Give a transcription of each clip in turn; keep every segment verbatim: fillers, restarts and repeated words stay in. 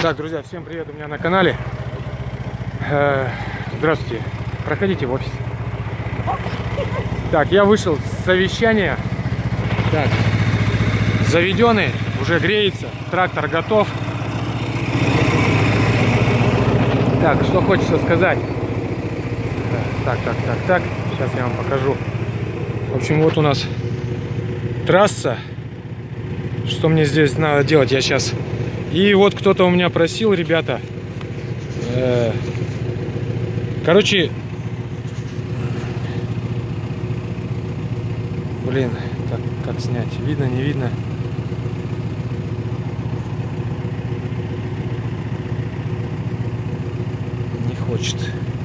Так, друзья, всем привет у меня на канале. Здравствуйте, проходите в офис. Так, я вышел с совещания. Так, заведенный, уже греется, трактор готов. Так, что хочется сказать. Так, так, так, так, сейчас я вам покажу. В общем, вот у нас трасса. Что мне здесь надо делать? Я сейчас... И вот кто-то у меня просил, ребята. Э, короче, блин, как, как снять? Видно, не видно? Не хочет.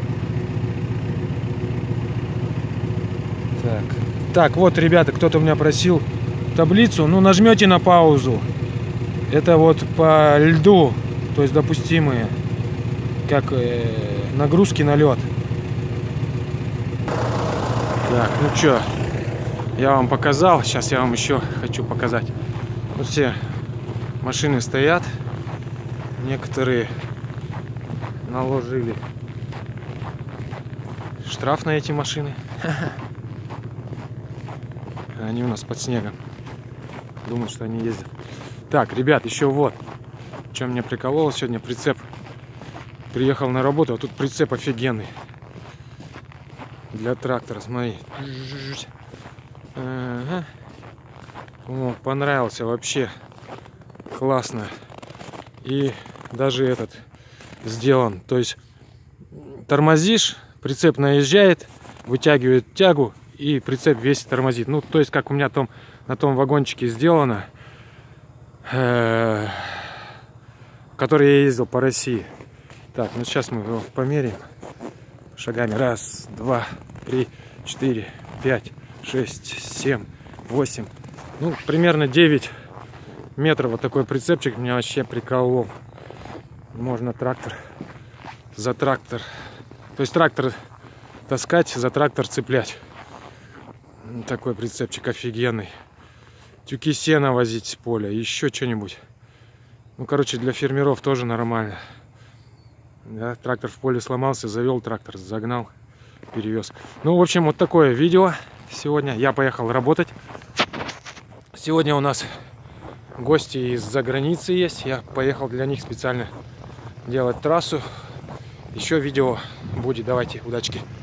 Так, так, вот, ребята, кто-то у меня просил таблицу. Ну, нажмете на паузу. Это вот по льду, то есть допустимые, как э, нагрузки на лед. Так, ну что, я вам показал, сейчас я вам еще хочу показать. Вот все машины стоят, некоторые наложили штраф на эти машины. Они у нас под снегом, думают, что они ездят. Так, ребят, еще вот, что меня прикололо сегодня, прицеп. Приехал на работу, а тут прицеп офигенный. Для трактора, смотри. Ага. О, понравился вообще. Классно. И даже этот сделан. То есть тормозишь, прицеп наезжает, вытягивает тягу, и прицеп весь тормозит. Ну, то есть, как у меня там на том вагончике сделано, который я ездил по России. Так, ну сейчас мы его померяем шагами. Раз, два, три, четыре, пять, шесть, семь, восемь. Ну, примерно девять метров. Вот такой прицепчик меня вообще приколол. Можно трактор за трактор. То есть трактор таскать, за трактор цеплять. Такой прицепчик офигенный. Тюки сена возить с поля, еще что-нибудь. Ну, короче, для фермеров тоже нормально. Да, трактор в поле сломался, завел трактор, загнал, перевез. Ну, в общем, вот такое видео сегодня. Я поехал работать. Сегодня у нас гости из-за границы есть. Я поехал для них специально делать трассу. Еще видео будет. Давайте, удачки.